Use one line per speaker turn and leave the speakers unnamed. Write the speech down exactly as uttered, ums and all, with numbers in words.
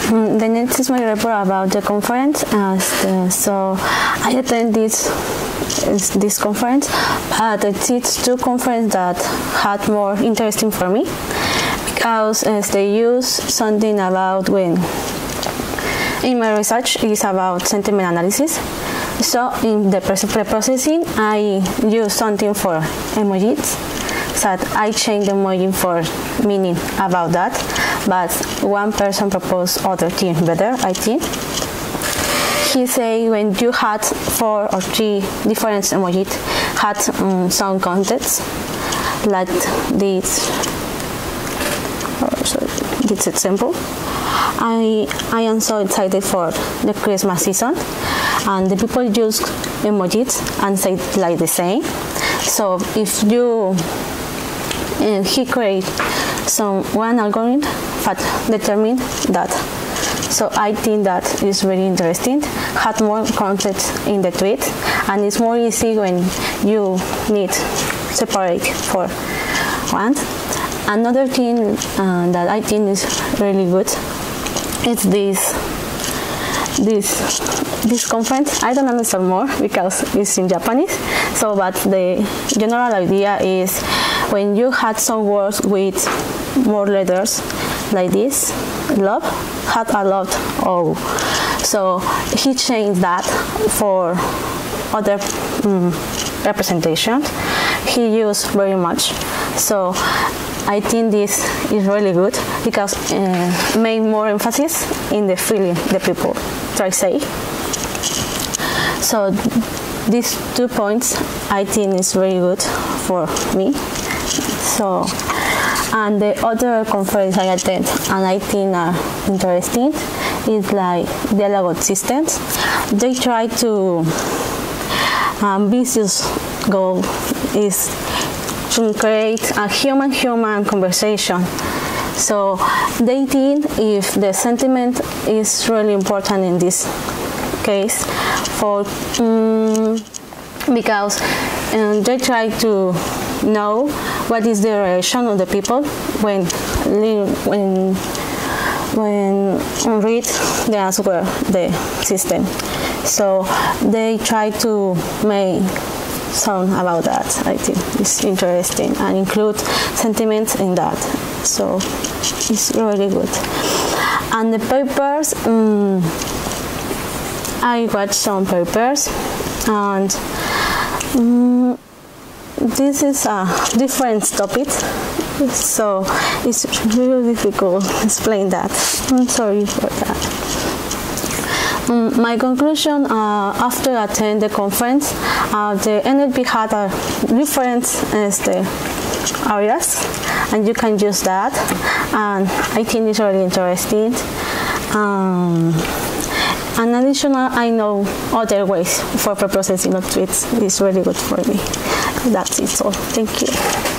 The next is my report about the conference. Uh, so I attend this this conference, but it's two conferences that had more interesting for me because uh, they use something about when in my research is about sentiment analysis. So in the pre-processing, I use something for emojis. So I change the emoji for meaning about that, but one person proposed other thing better, I think. He say when you had four or three different emojis had um, some context, like this, oh, sorry, this example. I, I am so excited for the Christmas season, and the people use emojis and say like the same. So if you uh, he create some one algorithm that determine that. So I think that is very interesting. Had more context in the tweet, and it's more easy when you need separate for one. Another thing uh, that I think is really good. It's this, this, this conference. I don't understand more because it's in Japanese. So, but the general idea is when you had some words with more letters, like this, love had a lot of. So he changed that for other um, representations. He used very much. So I think this is really good because uh, make more emphasis in the feeling the people try to say. So these two points I think is very good for me. So and the other conference I attend and I think are interesting is like dialogue systems. They try to um, business goal is to create a human-human conversation. So they think if the sentiment is really important in this case, for um, because um, they try to know what is the reaction of the people when when when read the answer the system. So they try to make some about that. I think it's interesting and include sentiments in that. So it's really good. And the papers, um, I watched some papers, and um, this is a different topic, so it's really difficult to explain that. I'm sorry for that. Um, my conclusion uh, after attending the conference, uh, the N L P had a different uh, the areas, and you can use that, and I think it's really interesting. Um, and additional, I know other ways for pre-processing of tweets. It's really good for me. That's it all. Thank you.